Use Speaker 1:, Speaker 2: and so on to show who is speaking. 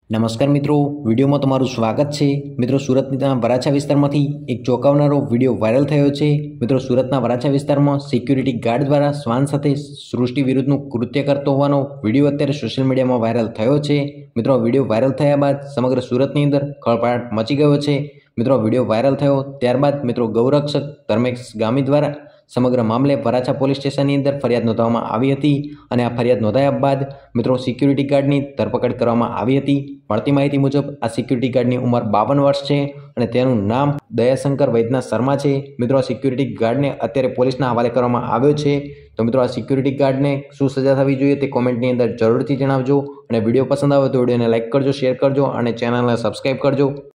Speaker 1: નમસ્કાર મિત્રો, વિડીયોમાં તમારું સ્વાગત છે। મિત્રો, સુરતના વરાછા વિસ્તારમાંથી એક ચોંકાવનારો વિડીયો વાયરલ થયો છે। મિત્રો, સુરતના વરાછા વિસ્તારમાં સિક્યુરિટી ગાર્ડ દ્વારા શ્વાન સાથે સૃષ્ટિ વિરુદ્ધનું કૃત્ય કરતો હોવાનો વિડીયો અત્યારે સોશિયલ મીડિયામાં વાયરલ થયો છે। મિત્રો, વિડીયો વાયરલ થયા બાદ સમગ્ર સુરતની અંદર ખળભળાટ મચી ગયો છે। મિત્રો, વિડીયો વાયરલ થયો ત્યારબાદ મિત્રો ગૌરક્ષક ધર્મેશ ગામી દ્વારા સમગ્ર મામલે વરાછા પોલીસ સ્ટેશનની અંદર ફરિયાદ નોંધવામાં આવી હતી અને આ ફરિયાદ નોંધાયા બાદ મિત્રો સિક્યુરિટી ગાર્ડની ધરપકડ કરવામાં આવી હતી। મળતી માહિતી મુજબ આ સિક્યુરિટી ગાર્ડની ઉંમર 52 વર્ષ છે અને તેનું નામ દયાશંકર વૈદ્યનાથ શર્મા છે। મિત્રો, આ સિક્યુરિટી ગાર્ડને અત્યારે પોલીસના હવાલે કરવામાં આવ્યો છે। તો મિત્રો, આ સિક્યુરિટી ગાર્ડને શું સજા થવી જોઈએ તે કોમેન્ટની અંદર જરૂરથી જણાવજો અને વિડીયો પસંદ આવે તો વિડીયોને લાઇક કરજો, શેર કરજો અને ચેનલને સબસ્ક્રાઈબ કરજો।